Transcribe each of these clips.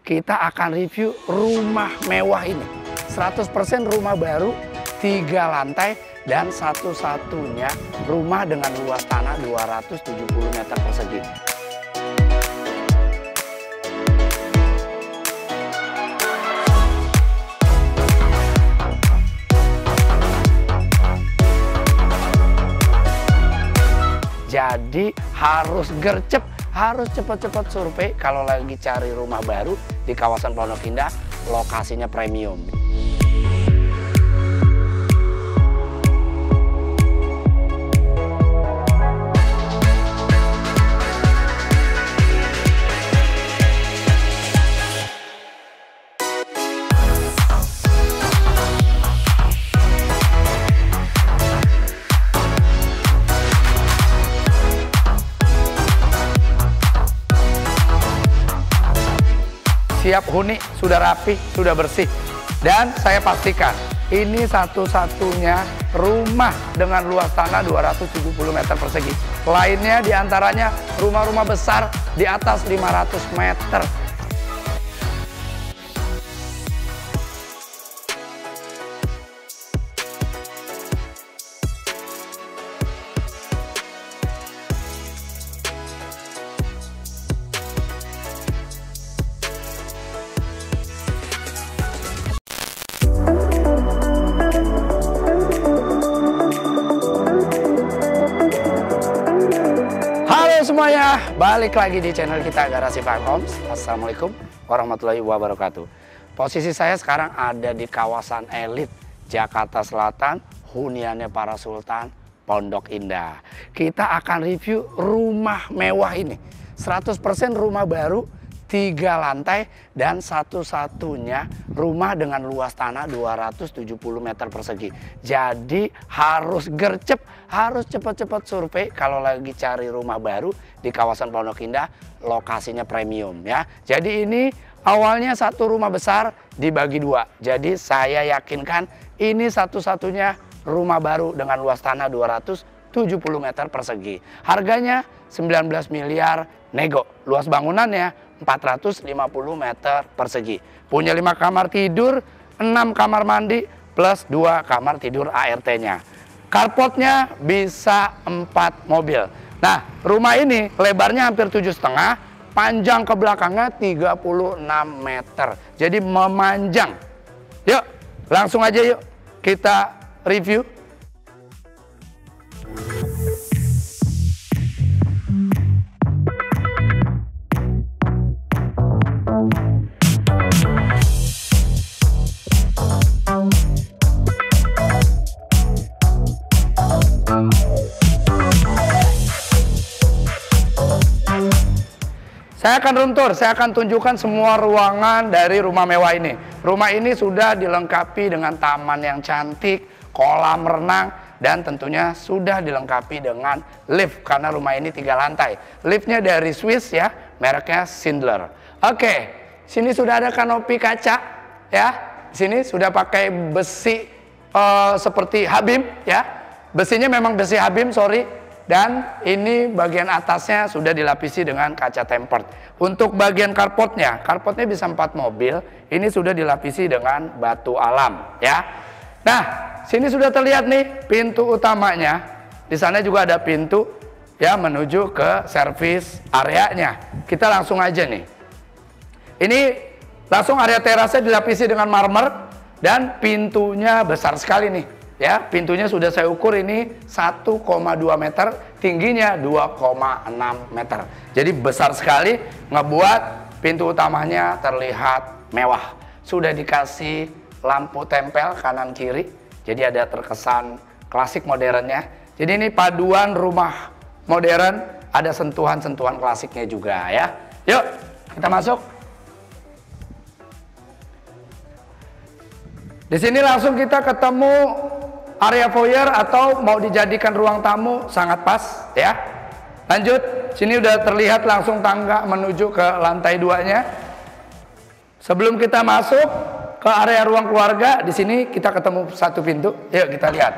kita akan review rumah mewah ini. 100% rumah baru, 3 lantai, dan satu-satunya rumah dengan luas tanah 270 meter persegi. Jadi harus gercep, harus cepat-cepat survei kalau lagi cari rumah baru di kawasan Pondok Indah, lokasinya premium. Siap huni, sudah rapi, sudah bersih. Dan saya pastikan, ini satu-satunya rumah dengan luas tanah 270 meter persegi. Lainnya diantaranya rumah-rumah besar di atas 500 meter. Semuanya, balik lagi di channel kita Garasi Pak Homes. Assalamualaikum warahmatullahi wabarakatuh. Posisi saya sekarang ada di kawasan elit Jakarta Selatan, huniannya para sultan, Pondok Indah. Kita akan review rumah mewah ini. 100% rumah baru, 3 lantai, dan satu-satunya rumah dengan luas tanah 270 meter persegi. Jadi harus gercep, harus cepat-cepat survei kalau lagi cari rumah baru di kawasan Pondok Indah, lokasinya premium ya. Jadi ini awalnya satu rumah besar dibagi 2. Jadi saya yakinkan ini satu-satunya rumah baru dengan luas tanah 270 meter persegi. Harganya 19 miliar nego. Luas bangunannya 450 meter persegi. Punya 5 kamar tidur, 6 kamar mandi, plus 2 kamar tidur ART-nya. Carportnya bisa 4 mobil. Nah, rumah ini lebarnya hampir 7,5, panjang ke belakangnya 36 meter. Jadi memanjang. Yuk, langsung aja yuk kita review. Saya akan room tour, saya akan tunjukkan semua ruangan dari rumah mewah ini. Rumah ini sudah dilengkapi dengan taman yang cantik, kolam renang, dan tentunya sudah dilengkapi dengan lift karena rumah ini 3 lantai. Liftnya dari Swiss ya, mereknya Schindler. Oke, sini sudah ada kanopi kaca ya. Sini sudah pakai besi seperti Habim ya. Besinya memang besi Habim, sorry. Dan ini bagian atasnya sudah dilapisi dengan kaca tempered. Untuk bagian carportnya bisa 4 mobil. Ini sudah dilapisi dengan batu alam ya. Nah, sini sudah terlihat nih pintu utamanya. Di sana juga ada pintu ya menuju ke service areanya. Kita langsung aja nih. Ini langsung area terasnya dilapisi dengan marmer dan pintunya besar sekali nih. Ya, pintunya sudah saya ukur ini 1,2 meter, tingginya 2,6 meter. Jadi besar sekali, ngebuat pintu utamanya terlihat mewah. Sudah dikasih lampu tempel kanan kiri, jadi ada terkesan klasik modernnya. Jadi ini paduan rumah modern, ada sentuhan-sentuhan klasiknya juga ya. Yuk, kita masuk. Di sini langsung kita ketemu area foyer atau mau dijadikan ruang tamu, sangat pas ya. Lanjut, sini udah terlihat langsung tangga menuju ke lantai 2-nya. Sebelum kita masuk ke area ruang keluarga, di sini kita ketemu satu pintu. Yuk kita lihat.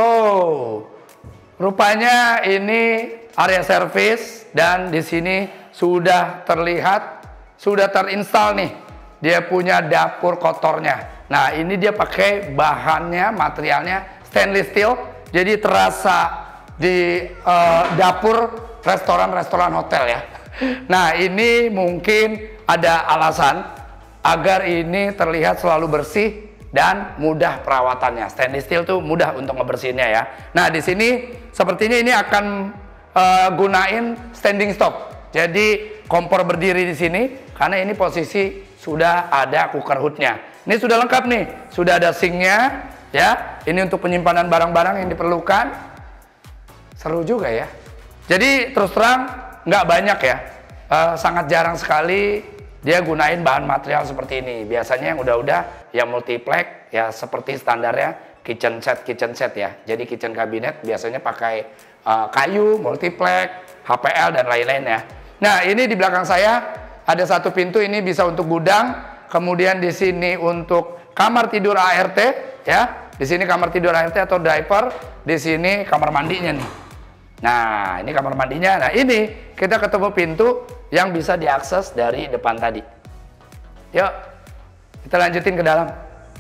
Oh, rupanya ini area service dan di sini sudah terlihat, sudah terinstall nih. Dia punya dapur kotornya. Nah, ini dia pakai bahannya, materialnya stainless steel. Jadi terasa di dapur restoran-restoran hotel ya. Nah, ini mungkin ada alasan agar ini terlihat selalu bersih dan mudah perawatannya. Stainless steel tuh mudah untuk ngebersihinnya ya. Nah, di sini sepertinya ini akan gunain standing stop. Jadi kompor berdiri di sini karena ini posisi sudah ada cooker hoodnya. Ini sudah lengkap nih, sudah ada sinknya ya. Ini untuk penyimpanan barang-barang yang diperlukan. Seru juga ya. Jadi terus terang nggak banyak ya, sangat jarang sekali dia gunain bahan material seperti ini. Biasanya yang udah-udah ya multiplex ya seperti standarnya kitchen set ya. Jadi kitchen cabinet biasanya pakai kayu, multiplex, HPL dan lain-lain ya. Nah, ini di belakang saya ada satu pintu, ini bisa untuk gudang, kemudian di sini untuk kamar tidur ART ya. Di sini kamar tidur ART atau diaper, di sini kamar mandinya nih. Nah, ini kamar mandinya. Nah, ini kita ketemu pintu yang bisa diakses dari depan tadi. Yuk, kita lanjutin ke dalam.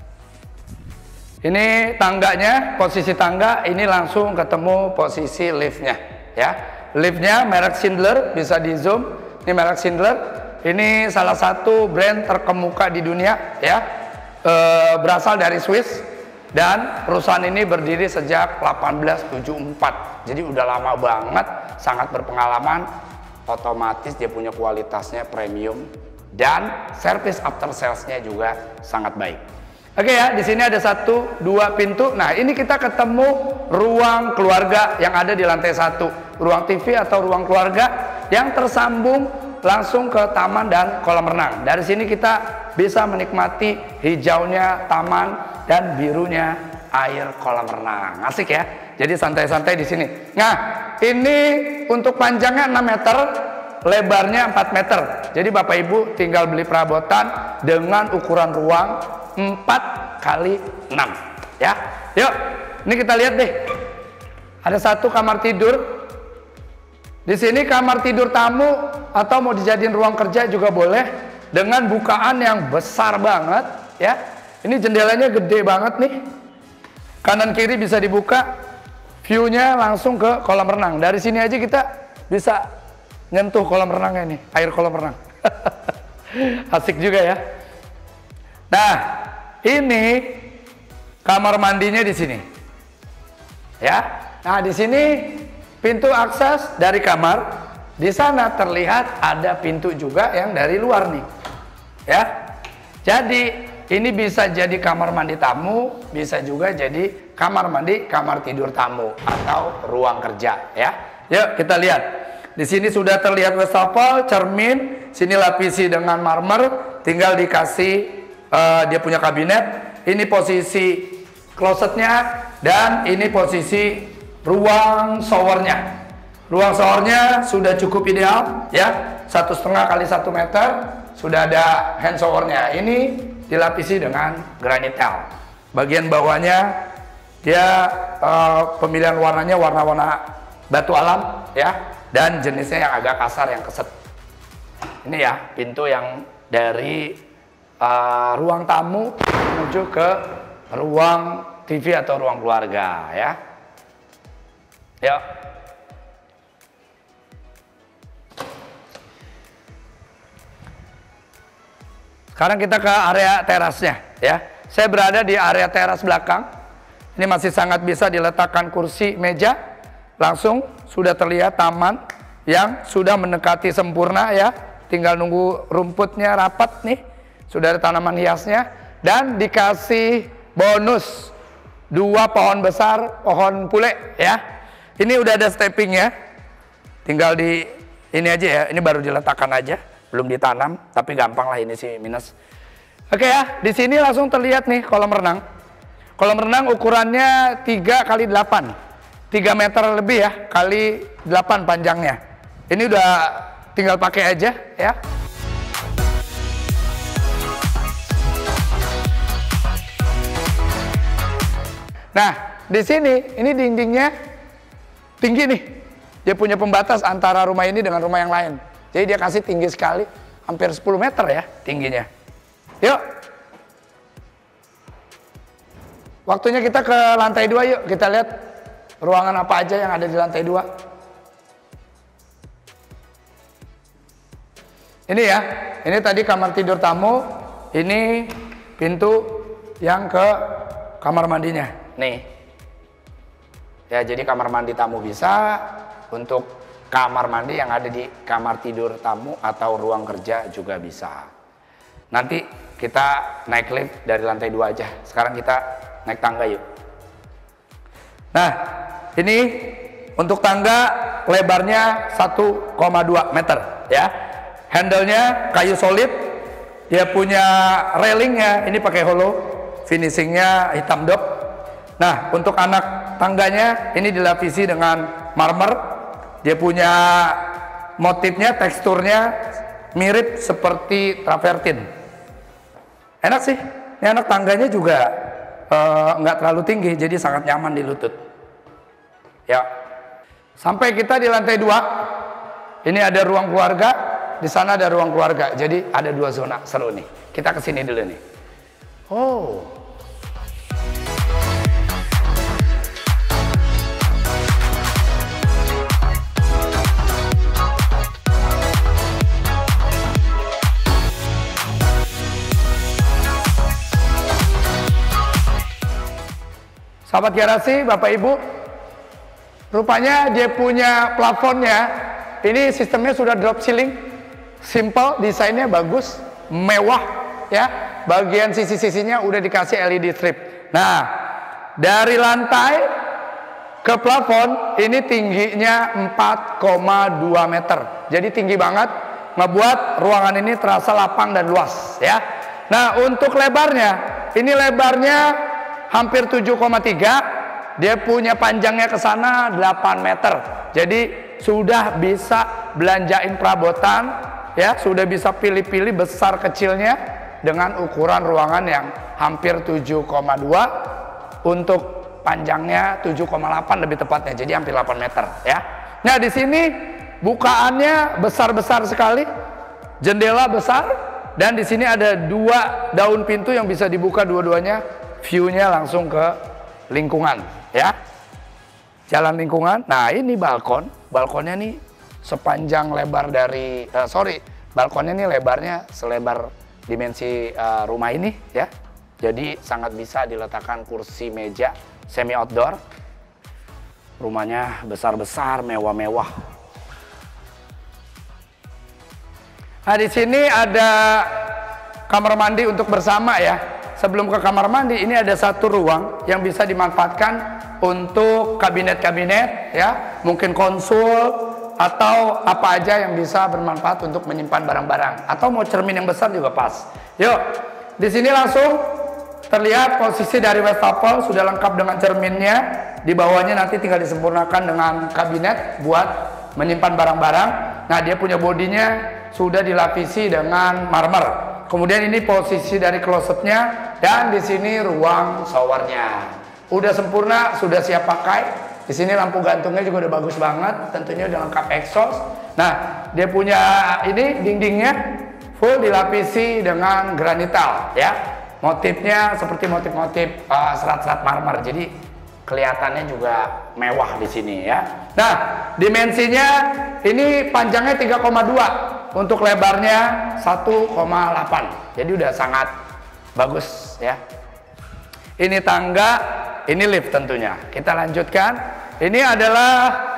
Ini tangganya, posisi tangga, ini langsung ketemu posisi liftnya ya. Liftnya merek Schindler, bisa di zoom. Ini merek Schindler. Ini salah satu brand terkemuka di dunia ya. Berasal dari Swiss dan perusahaan ini berdiri sejak 1874. Jadi udah lama banget, sangat berpengalaman. Otomatis dia punya kualitasnya premium dan service after sales-nya juga sangat baik. Oke ya, di sini ada 1, 2 pintu. Nah, ini kita ketemu ruang keluarga yang ada di lantai 1. Ruang TV atau ruang keluarga yang tersambung langsung ke taman dan kolam renang. Dari sini kita bisa menikmati hijaunya taman dan birunya air kolam renang. Asik ya. Jadi santai-santai di sini. Nah, ini untuk panjangnya 6 meter, lebarnya 4 meter. Jadi Bapak Ibu tinggal beli perabotan dengan ukuran ruang 4 kali 6 ya. Yuk, ini kita lihat deh. Ada 1 kamar tidur. Di sini kamar tidur tamu atau mau dijadiin ruang kerja juga boleh dengan bukaan yang besar banget ya. Ini jendelanya gede banget nih. Kanan kiri bisa dibuka. View-nya langsung ke kolam renang. Dari sini aja kita bisa nyentuh kolam renangnya nih, air kolam renang. Asik juga ya. Nah, ini kamar mandinya di sini. Ya. Nah, di sini pintu akses dari kamar. Di sana terlihat ada pintu juga yang dari luar nih. Ya. Jadi, ini bisa jadi kamar mandi tamu, bisa juga jadi kamar mandi, kamar tidur tamu atau ruang kerja ya. Yuk kita lihat. Di sini sudah terlihat wastafel, cermin, sini lapisi dengan marmer, tinggal dikasih dia punya kabinet. Ini posisi klosetnya dan ini posisi ruang showernya. Ruang showernya sudah cukup ideal ya, 1,5 kali 1 meter, sudah ada hand showernya. Ini dilapisi dengan granit tile. Bagian bawahnya dia pemilihan warnanya warna-warna batu alam ya, dan jenisnya yang agak kasar, yang keset. Ini ya pintu yang dari ruang tamu menuju ke ruang TV atau ruang keluarga ya. Yuk. Sekarang kita ke area terasnya ya. Saya berada di area teras belakang. Ini masih sangat bisa diletakkan kursi, meja. Langsung sudah terlihat taman yang sudah mendekati sempurna ya. Tinggal nunggu rumputnya rapat nih. Sudah ada tanaman hiasnya dan dikasih bonus 2 pohon besar, pohon pule ya. Ini udah ada steppingnya. Tinggal di ini aja ya. Ini baru diletakkan aja. Belum ditanam, tapi gampang lah ini sih minus. Oke ya, di sini langsung terlihat nih kolam renang. Kolam renang ukurannya 3 kali 8, 3 meter lebih ya, kali 8 panjangnya. Ini udah tinggal pakai aja ya. Nah, di sini ini dindingnya tinggi nih. Dia punya pembatas antara rumah ini dengan rumah yang lain. Jadi dia kasih tinggi sekali, hampir 10 meter ya tingginya. Yuk. Waktunya kita ke lantai 2 yuk. Kita lihat ruangan apa aja yang ada di lantai 2. Ini ya, ini tadi kamar tidur tamu, ini pintu yang ke kamar mandinya. Nih. Ya, jadi kamar mandi tamu bisa, untuk kamar mandi yang ada di kamar tidur tamu atau ruang kerja juga bisa. Nanti kita naik lift dari lantai 2 aja. Sekarang kita naik tangga yuk. Nah, ini untuk tangga lebarnya 1,2 meter ya. Handle-nya kayu solid. Dia punya railingnya, ini pakai hollow. Finishingnya hitam dop. Nah, untuk anak tangganya ini dilapisi dengan marmer. Dia punya motifnya, teksturnya mirip seperti travertin. Enak sih. Ini anak tangganya juga nggak terlalu tinggi, jadi sangat nyaman di lutut. Ya. Sampai kita di lantai 2. Ini ada ruang keluarga. Di sana ada ruang keluarga. Jadi ada 2 zona, seru nih. Kita kesini dulu nih. Oh. Sahabat garasi, Bapak Ibu, rupanya dia punya plafonnya, ini sistemnya sudah drop ceiling, simple, desainnya bagus, mewah, ya. Bagian sisi-sisinya udah dikasih LED strip. Nah, dari lantai ke plafon, ini tingginya 4,2 meter. Jadi tinggi banget, ngebuat ruangan ini terasa lapang dan luas, ya. Nah, untuk lebarnya, ini lebarnya hampir 7,3, dia punya panjangnya ke sana 8 meter. Jadi sudah bisa belanjain perabotan, ya, sudah bisa pilih-pilih besar kecilnya dengan ukuran ruangan yang hampir 7,2 untuk panjangnya 7,8 lebih tepatnya. Jadi hampir 8 meter, ya. Nah, di sini bukaannya besar-besar sekali, jendela besar, dan di sini ada 2 daun pintu yang bisa dibuka dua-duanya. View-nya langsung ke lingkungan, ya. Jalan lingkungan. Nah, ini balkon. Balkonnya nih sepanjang lebar dari balkonnya nih lebarnya selebar dimensi rumah ini, ya. Jadi sangat bisa diletakkan kursi meja semi outdoor. Rumahnya besar-besar, mewah-mewah. Nah, di sini ada kamar mandi untuk bersama, ya. Sebelum ke kamar mandi, ini ada satu ruang yang bisa dimanfaatkan untuk kabinet-kabinet, ya, mungkin konsul atau apa aja yang bisa bermanfaat untuk menyimpan barang-barang, atau mau cermin yang besar juga pas. Yuk, di sini langsung terlihat posisi dari wastafel sudah lengkap dengan cerminnya. Di bawahnya nanti tinggal disempurnakan dengan kabinet buat menyimpan barang-barang. Nah, dia punya bodinya sudah dilapisi dengan marmer. Kemudian ini posisi dari klosetnya, dan di sini ruang showernya. Udah sempurna, sudah siap pakai. Di sini lampu gantungnya juga udah bagus banget, tentunya udah lengkap exhaust. Nah, dia punya ini dindingnya full dilapisi dengan granital, ya. Motifnya seperti motif-motif serat-serat marmer. Jadi kelihatannya juga mewah di sini, ya. Nah, dimensinya ini panjangnya 3,2. Untuk lebarnya 1,8. Jadi udah sangat bagus, ya. Ini tangga, ini lift tentunya. Kita lanjutkan. Ini adalah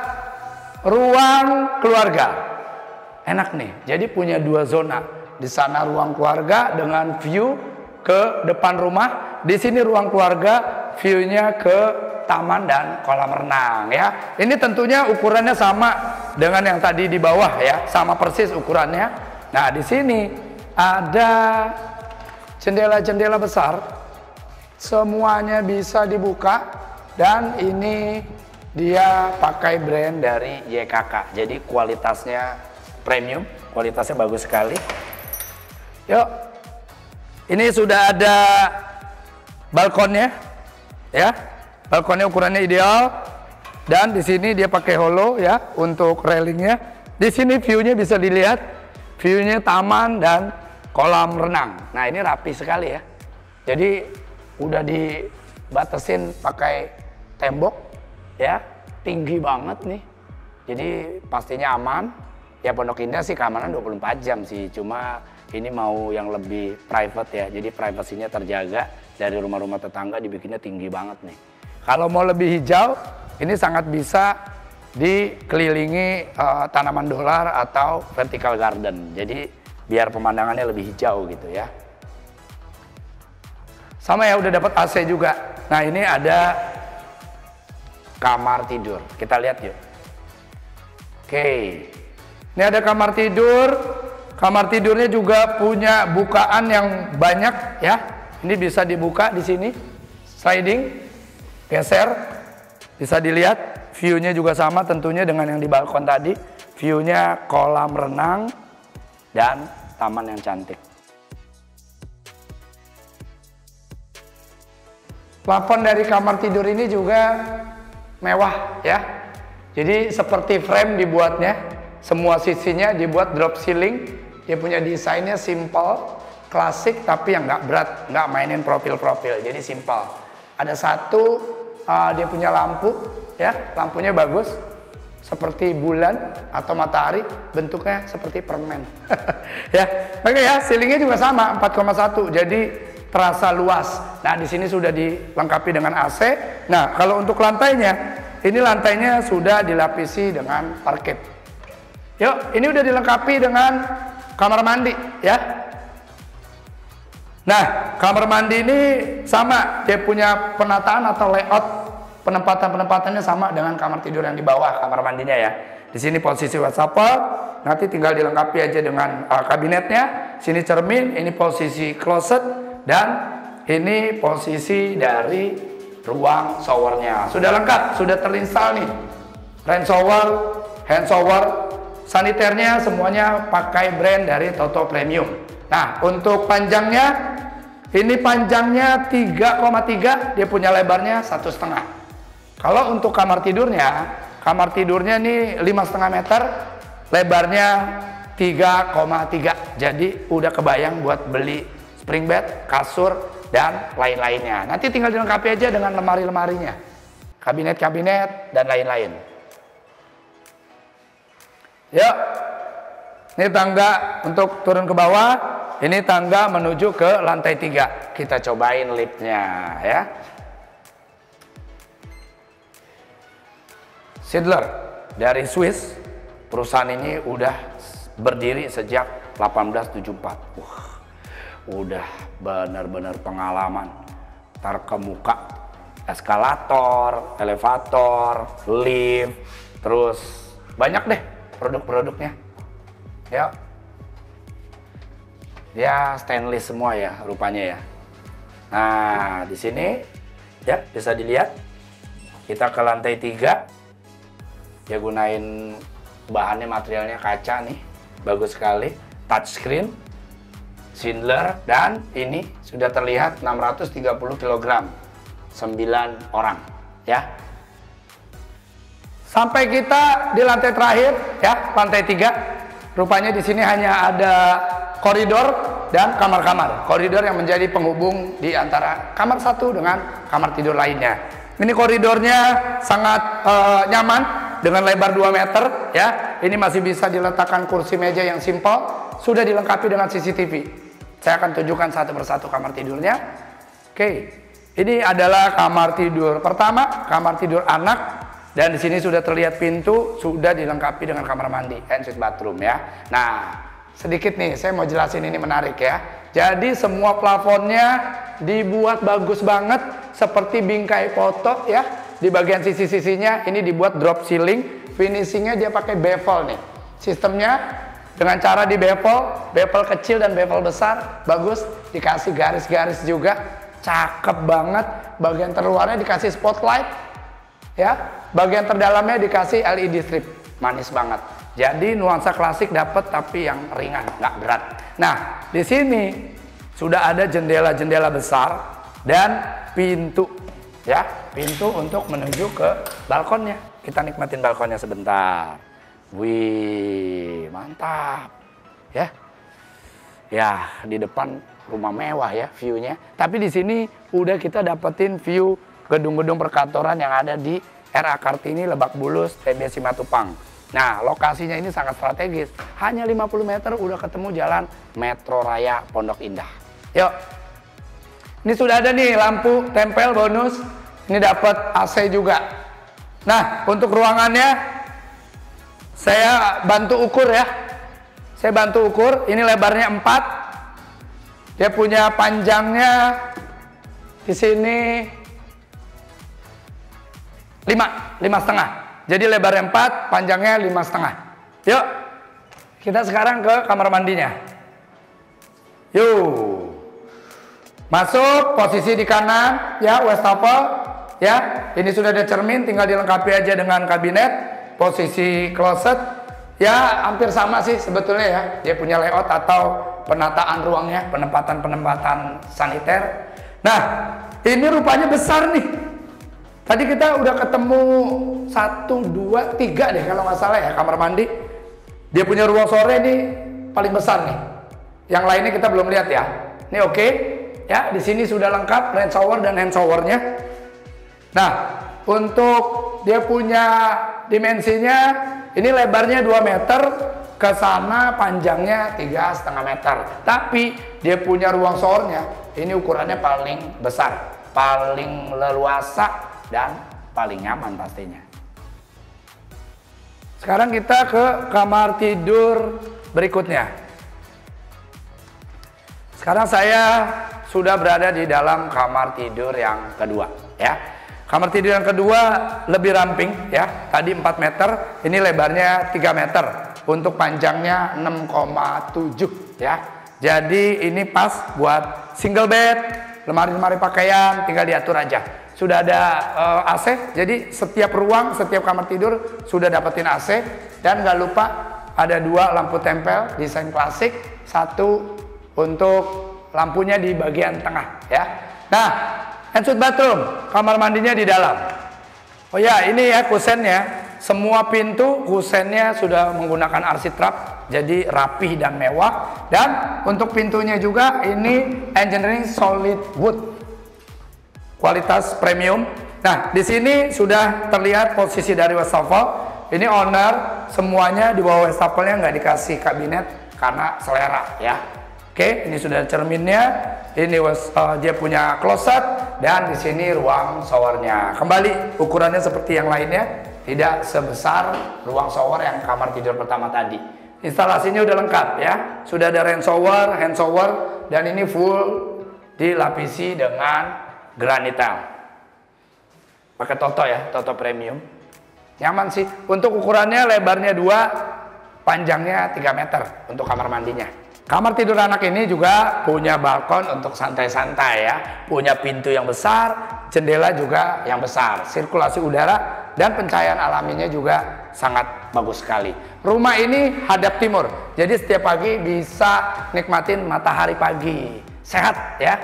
ruang keluarga. Enak nih. Jadi punya 2 zona. Di sana ruang keluarga dengan view ke depan rumah. Di sini ruang keluarga, view-nya ke taman dan kolam renang, ya. Ini tentunya ukurannya sama dengan yang tadi di bawah, ya, sama persis ukurannya. Nah, di sini ada jendela-jendela besar, semuanya bisa dibuka, dan ini dia pakai brand dari YKK. Jadi kualitasnya premium, kualitasnya bagus sekali. Yuk, ini sudah ada balkonnya, ya. Balkonnya ukurannya ideal, dan di sini dia pakai hollow, ya, untuk railingnya. Di sini view-nya bisa dilihat, view-nya taman dan kolam renang. Nah, ini rapi sekali ya. Jadi udah dibatasin pakai tembok ya, tinggi banget nih. Jadi pastinya aman. Ya Pondok Indah sih keamanan 24 jam sih, cuma ini mau yang lebih private ya. Jadi privasinya terjaga, dari rumah-rumah tetangga dibikinnya tinggi banget nih. Kalau mau lebih hijau, ini sangat bisa dikelilingi tanaman dolar atau vertical garden. Jadi biar pemandangannya lebih hijau gitu ya. Sama ya, udah dapat AC juga. Nah, ini ada kamar tidur. Kita lihat yuk. Oke. Ini ada kamar tidur. Kamar tidurnya juga punya bukaan yang banyak ya. Ini bisa dibuka di sini. Sliding, geser. Bisa dilihat. View-nya juga sama tentunya dengan yang di balkon tadi. View-nya kolam renang dan taman yang cantik. Plafon dari kamar tidur ini juga mewah ya. Jadi seperti frame dibuatnya. Semua sisinya dibuat drop ceiling. Dia punya desainnya simple, klasik, tapi yang nggak berat, nggak mainin profil-profil. Jadi simple. Ada satu, dia punya lampu, ya, lampunya bagus, seperti bulan atau matahari, bentuknya seperti permen. Ya, oke ya, ceilingnya juga sama 4,1, jadi terasa luas. Nah, di sini sudah dilengkapi dengan AC. Nah, kalau untuk lantainya, ini lantainya sudah dilapisi dengan parket. Yuk, ini udah dilengkapi dengan kamar mandi ya. Nah, kamar mandi ini sama, dia punya penataan atau layout penempatannya sama dengan kamar tidur yang di bawah kamar mandinya ya. Di sini posisi wastafel, nanti tinggal dilengkapi aja dengan kabinetnya. Sini cermin, ini posisi closet, dan ini posisi dari ruang showernya. Sudah lengkap, sudah terinstall nih. Rain shower, hand shower, saniternya semuanya pakai brand dari Toto Premium. Nah, untuk panjangnya, ini panjangnya 3,3, dia punya lebarnya 1,5. Kalau untuk kamar tidurnya nih 5,5 meter, lebarnya 3,3. Jadi udah kebayang buat beli spring bed, kasur, dan lain-lainnya. Nanti tinggal dilengkapi aja dengan lemari-lemarinya, kabinet-kabinet, dan lain-lain. Yuk, ini tangga untuk turun ke bawah, ini tangga menuju ke lantai 3. Kita cobain liftnya ya. Sidler dari Swiss, perusahaan ini udah berdiri sejak 1874. Udah benar-benar pengalaman. Terkemuka eskalator, elevator, lift, terus banyak deh produk-produknya. Ya. Dia stainless semua ya rupanya ya. Nah, di sini ya bisa dilihat kita ke lantai 3. Dia gunain bahannya, materialnya kaca nih. Bagus sekali. Touchscreen, Schindler, dan ini sudah terlihat 630 kg. 9 orang ya. Sampai kita di lantai terakhir ya, lantai 3. Rupanya di sini hanya ada koridor dan kamar-kamar. Koridor yang menjadi penghubung di antara kamar satu dengan kamar tidur lainnya. Ini koridornya sangat nyaman dengan lebar 2 meter ya. Ini masih bisa diletakkan kursi meja yang simpel. Sudah dilengkapi dengan CCTV. Saya akan tunjukkan satu persatu kamar tidurnya. Oke. Ini adalah kamar tidur pertama, kamar tidur anak. Dan di sini sudah terlihat pintu, sudah dilengkapi dengan kamar mandi, ensuite bathroom ya. Nah, sedikit nih, saya mau jelasin, ini menarik ya. Jadi semua plafonnya dibuat bagus banget, seperti bingkai foto ya. Di bagian sisi-sisinya ini dibuat drop ceiling, finishingnya dia pakai bevel nih. Sistemnya dengan cara di bevel kecil dan bevel besar, bagus. Dikasih garis-garis juga, cakep banget. Bagian terluarnya dikasih spotlight. Ya, bagian terdalamnya dikasih LED strip, manis banget. Jadi nuansa klasik dapat, tapi yang ringan, nggak berat. Nah, di sini sudah ada jendela-jendela besar dan pintu, ya, pintu untuk menuju ke balkonnya. Kita nikmatin balkonnya sebentar. Wih, mantap. Ya. Ya, di depan rumah mewah ya view-nya. Tapi di sini udah kita dapetin view gedung-gedung perkantoran yang ada di RA Kartini, Lebak Bulus, TB Simatupang. Nah, lokasinya ini sangat strategis. Hanya 50 meter udah ketemu jalan Metro Raya Pondok Indah. Yuk. Ini sudah ada nih lampu tempel bonus. Ini dapat AC juga. Nah, untuk ruangannya saya bantu ukur ya. Saya bantu ukur. Ini lebarnya 4. Dia punya panjangnya di sini 5,5. Jadi lebarnya 4, panjangnya 5,5. Yuk, kita sekarang ke kamar mandinya. Yuk, masuk posisi di kanan ya, wastafel ya. Ini sudah ada cermin, tinggal dilengkapi aja dengan kabinet. Posisi kloset ya hampir sama sih sebetulnya ya. Dia punya layout atau penataan ruangnya, penempatan saniter. Nah, ini rupanya besar nih. Tadi kita udah ketemu 1, 2, 3 deh kalau nggak salah ya kamar mandi. Dia punya ruang sore nih paling besar nih. Yang lainnya kita belum lihat ya. Ini oke. Ya, di sini sudah lengkap rain shower dan hand showernya. Nah, untuk dia punya dimensinya, ini lebarnya 2 meter, ke sana panjangnya 3,5 meter. Tapi dia punya ruang showernya, ini ukurannya paling besar, paling leluasa dan paling nyaman pastinya. Sekarang kita ke kamar tidur berikutnya. Sekarang saya sudah berada di dalam kamar tidur yang kedua ya. Kamar tidur yang kedua lebih ramping ya. Tadi 4 meter, ini lebarnya 3 meter. Untuk panjangnya 6,7 ya. Jadi ini pas buat single bed, lemari-lemari pakaian, tinggal diatur aja. Sudah ada AC, jadi setiap ruang, setiap kamar tidur sudah dapetin AC. Dan nggak lupa ada 2 lampu tempel desain klasik, 1 untuk lampunya di bagian tengah ya. Nah, ensuite bathroom, kamar mandinya di dalam. Oh ya, ini ya kusennya. Semua pintu kusennya sudah menggunakan arsitrap, jadi rapih dan mewah. Dan untuk pintunya juga ini engineering solid wood, kualitas premium. Nah, di sini sudah terlihat posisi dari wastafel. Ini owner, semuanya di bawah wastafelnya nggak dikasih kabinet karena selera ya. Oke, ini sudah cerminnya. Ini dia punya kloset dan di sini ruang showernya. Kembali ukurannya seperti yang lainnya, tidak sebesar ruang shower yang kamar tidur pertama tadi. Instalasinya udah lengkap ya. Sudah ada rain shower, hand shower, dan ini full dilapisi dengan granit tile. Pakai Toto ya, Toto premium. Nyaman sih. Untuk ukurannya lebarnya 2, panjangnya 3 meter untuk kamar mandinya. Kamar tidur anak ini juga punya balkon untuk santai-santai ya. Punya pintu yang besar, jendela juga yang besar. Sirkulasi udara dan pencahayaan alaminya juga sangat bagus sekali. Rumah ini hadap timur. Jadi setiap pagi bisa nikmatin matahari pagi. Sehat ya.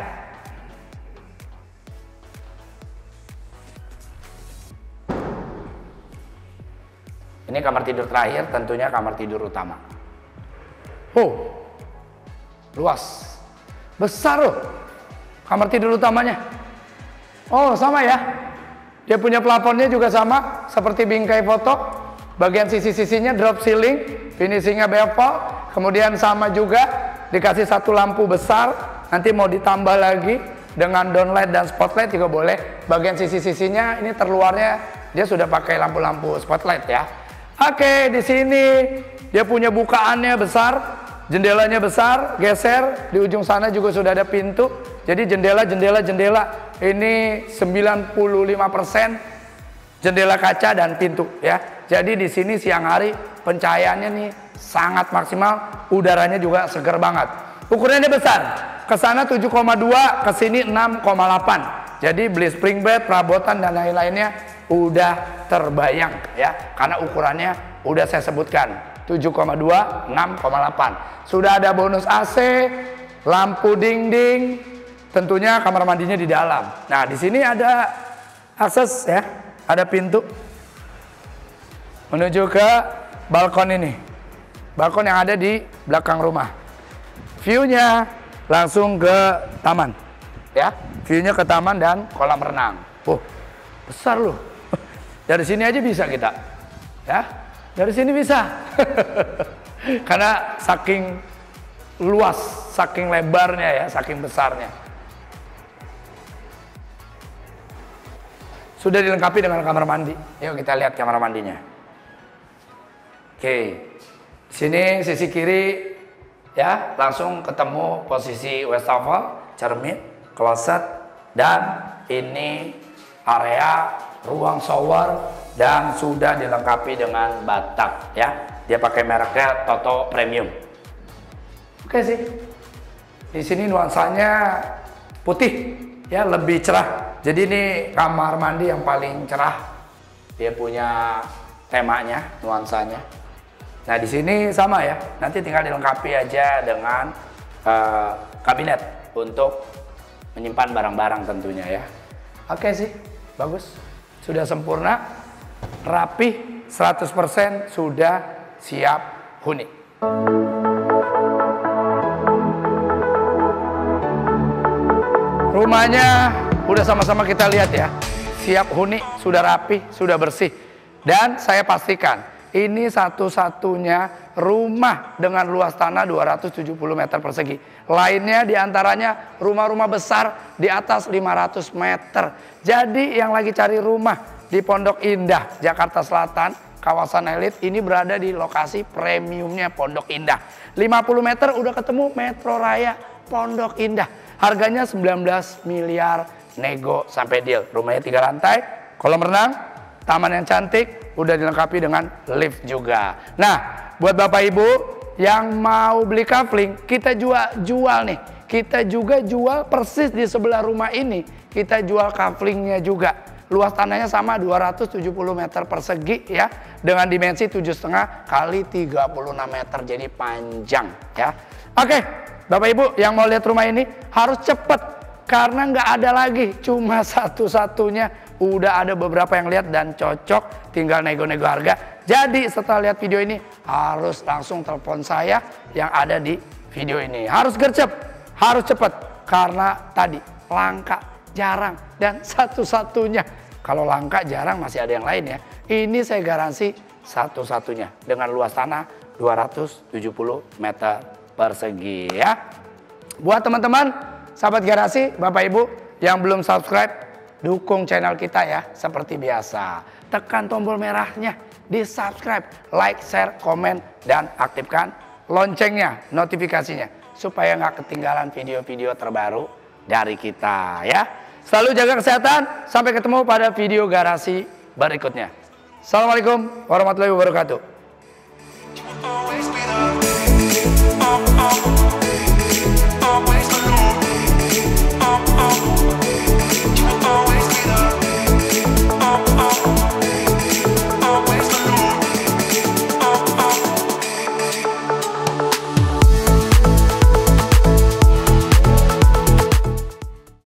Ini kamar tidur terakhir, tentunya kamar tidur utama. Oh, luas, besar loh kamar tidur utamanya. Oh, sama ya. Dia punya plafonnya juga sama seperti bingkai foto. Bagian sisi-sisinya drop ceiling, finishingnya bevel. Kemudian sama juga dikasih 1 lampu besar. Nanti mau ditambah lagi dengan downlight dan spotlight juga boleh. Bagian sisi-sisinya ini terluarnya dia sudah pakai lampu-lampu spotlight ya. Oke, di sini dia punya bukaannya besar. Jendelanya besar, geser, di ujung sana juga sudah ada pintu. Jadi jendela ini 95% jendela kaca dan pintu ya. Jadi di sini siang hari pencahayaannya nih sangat maksimal, udaranya juga seger banget. Ukurannya besar, ke sana 7,2, ke sini 6,8. Jadi beli spring bed, perabotan dan lain-lainnya udah terbayang ya, karena ukurannya udah saya sebutkan. 7,2, 6,8. Sudah ada bonus AC, lampu dinding, tentunya kamar mandinya di dalam. Nah, di sini ada akses ya, ada pintu menuju ke balkon ini. Balkon yang ada di belakang rumah. View-nya langsung ke taman. Ya, view-nya ke taman dan kolam renang. Besar loh. Dari sini aja bisa kita. Ya, dari sini bisa. Karena saking luas, saking lebarnya ya, saking besarnya. Sudah dilengkapi dengan kamar mandi. Yuk kita lihat kamar mandinya. Oke. Sini sisi kiri ya, langsung ketemu posisi wastafel, cermin, kloset, dan ini area ruang shower dan sudah dilengkapi dengan bathtub ya. Dia pakai mereknya Toto Premium. Oke sih. Di sini nuansanya putih ya, lebih cerah. Jadi ini kamar mandi yang paling cerah. Dia punya temanya, nuansanya. Nah, di sini sama ya. Nanti tinggal dilengkapi aja dengan kabinet untuk menyimpan barang-barang tentunya ya. Oke sih, bagus. Sudah sempurna, rapih, 100% sudah siap huni. Rumahnya udah sama-sama kita lihat ya. Siap huni, sudah rapi, sudah bersih. Dan saya pastikan ini satu-satunya rumah dengan luas tanah 270 meter persegi. Lainnya diantaranya rumah-rumah besar di atas 500 meter. Jadi yang lagi cari rumah di Pondok Indah, Jakarta Selatan, kawasan elit, ini berada di lokasi premiumnya Pondok Indah. 50 meter udah ketemu Metro Raya Pondok Indah. Harganya 19 miliar, nego sampai deal. Rumahnya 3 lantai, kolam renang, taman yang cantik, udah dilengkapi dengan lift juga. Nah, buat Bapak Ibu yang mau beli kafling, kita jual nih. Kita juga jual persis di sebelah rumah ini. Kita jual kaflingnya juga. Luas tanahnya sama 270 meter persegi ya. Dengan dimensi 7,5 kali 36 meter. Jadi panjang ya. Oke, Bapak Ibu yang mau lihat rumah ini harus cepet. Karena nggak ada lagi. Cuma satu-satunya. Udah ada beberapa yang lihat dan cocok. Tinggal nego-nego harga. Jadi setelah lihat video ini harus langsung telepon saya yang ada di video ini. Harus gercep, harus cepet. Karena tadi langka, jarang, dan satu-satunya. Kalau langka, jarang, masih ada yang lain ya. Ini saya garansi satu-satunya. Dengan luas tanah 270 meter persegi ya. Buat teman-teman, sahabat garasi, Bapak Ibu yang belum subscribe, dukung channel kita ya seperti biasa. Tekan tombol merahnya, di subscribe, like, share, komen, dan aktifkan loncengnya, notifikasinya. Supaya nggak ketinggalan video-video terbaru dari kita ya. Selalu jaga kesehatan, sampai ketemu pada video garasi berikutnya. Assalamualaikum warahmatullahi wabarakatuh.